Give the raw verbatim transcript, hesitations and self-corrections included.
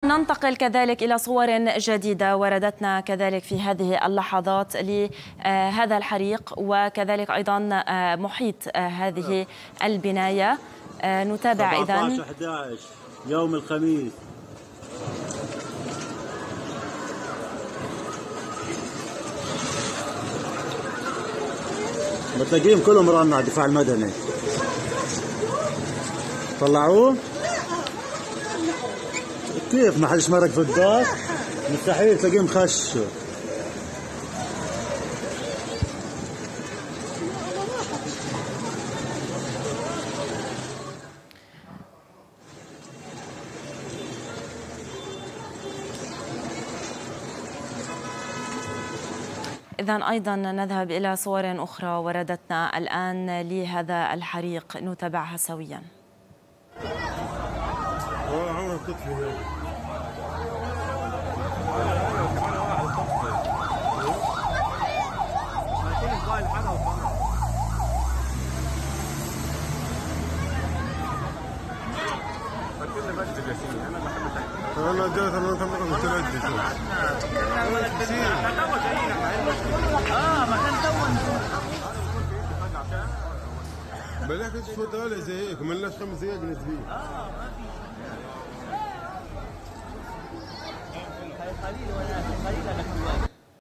ننتقل كذلك إلى صور جديدة وردتنا كذلك في هذه اللحظات لهذا الحريق وكذلك أيضا محيط هذه البناية. نتابع إذن سبعة عشر إحدى عشر يوم الخميس. بتلاقيهم كلهم رانوا على الدفاع المدني. طلعوه؟ كيف ما حدش مرق في الدار؟ مستحيل تلاقيهم خشوا. إذن أيضا نذهب إلى صور أخرى وردتنا الآن لهذا الحريق نتابعها سويا. انا جاي انا متردد اه ما كان بلاك تفوت على زي هيك ما لناش خمس دقايق نسبيا. اه ما في قليل ولا قليل